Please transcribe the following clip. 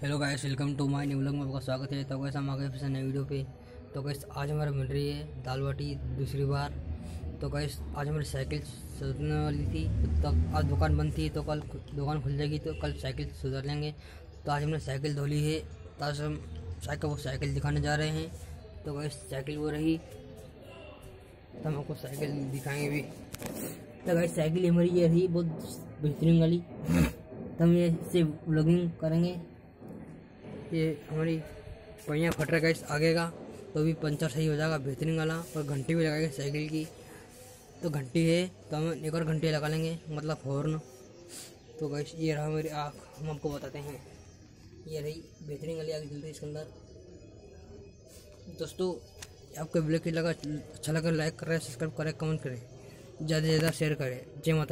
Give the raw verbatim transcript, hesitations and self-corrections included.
Hello guys, welcome to my new vlog में आपका स्वागत है। तो गाइस हम आ गए फिर से नए वीडियो पे। तो गाइस आज हमारे मिल रही है दाल बाटी दूसरी बार। तो गाइस आज हमारी साइकिल सुधरने वाली थी, तो आज दुकान बंद थी, तो कल दुकान खुल जाएगी तो कल साइकिल सुधर लेंगे। तो आज हमने साइकिल धो ली है, तो आज हम साइकिल वो साइकिल दिखाने जा रहे हैं। तो गाइस साइकिल वो रही, तो हम आपको साइकिल दिखाएंगे भी। तो गाइस साइकिल हमारी ये रही बहुत बेहतरीन वाली, तो हम ये इससे व्लॉगिंग करेंगे। ये हमारी पहिया फट रहा है गाइस आगे का, तो भी पंचर सही हो जाएगा बेहतरीन वाला। और घंटी भी लगाएंगे साइकिल की, तो घंटी है तो हम एक और घंटी लगा लेंगे, मतलब हॉर्न। तो गाइस ये रहा मेरी आँख, हम आपको बताते हैं। ये रही बेहतरीन वाली आँख जल रही इसके अंदर। दोस्तों आपको वीडियो लगा अच्छा लगा लाइक करें, सब्सक्राइब करें, कमेंट करें, ज़्यादा से ज़्यादा शेयर करें। जय माता।